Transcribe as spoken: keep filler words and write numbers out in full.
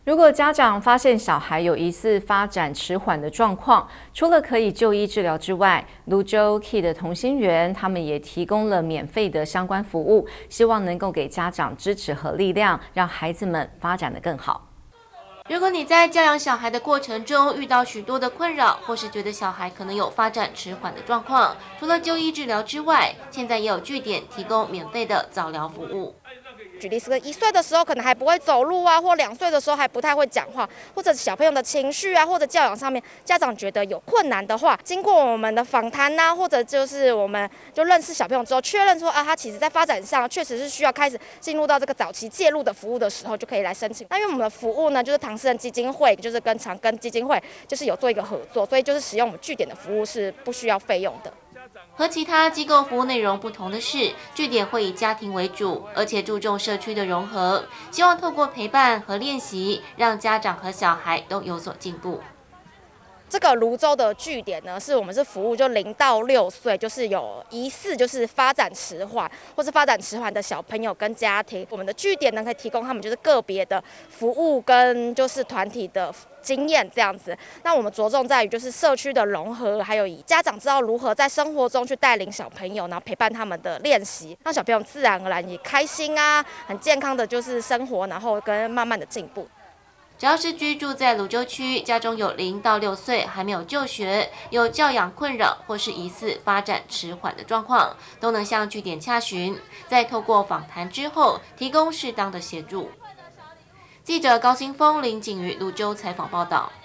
如果家长发现小孩有疑似发展迟缓的状况，除了可以就医治疗之外，泸州 Key 的同心圆他们也提供了免费的相关服务，希望能够给家长支持和力量，让孩子们发展得更好。 如果你在教养小孩的过程中遇到许多的困扰，或是觉得小孩可能有发展迟缓的状况，除了就医治疗之外，现在也有据点提供免费的早疗服务。 举例是个一岁的时候可能还不会走路啊，或两岁的时候还不太会讲话，或者小朋友的情绪啊，或者教养上面家长觉得有困难的话，经过我们的访谈呐，或者就是我们就认识小朋友之后，确认说啊，他其实在发展上确实是需要开始进入到这个早期介入的服务的时候，就可以来申请。那因为我们的服务呢，就是唐诗人基金会，就是跟长庚基金会就是有做一个合作，所以就是使用我们据点的服务是不需要费用的。 和其他机构服务内容不同的是，据点会以家庭为主，而且注重社区的融合，希望透过陪伴和练习，让家长和小孩都有所进步。 这个泸州的据点呢，是我们是服务就零到六岁，就是有疑似就是发展迟缓或是发展迟缓的小朋友跟家庭，我们的据点呢可以提供他们就是个别的服务跟就是团体的经验这样子。那我们着重在于就是社区的融合，还有以家长知道如何在生活中去带领小朋友，然后陪伴他们的练习，让小朋友自然而然也开心啊，很健康的就是生活，然后跟慢慢的进步。 只要是居住在泸州区，家中有零到六岁还没有就学、有教养困扰或是疑似发展迟缓的状况，都能向据点洽询，再透过访谈之后提供适当的协助。记者高新峰、林景瑜泸州采访报道。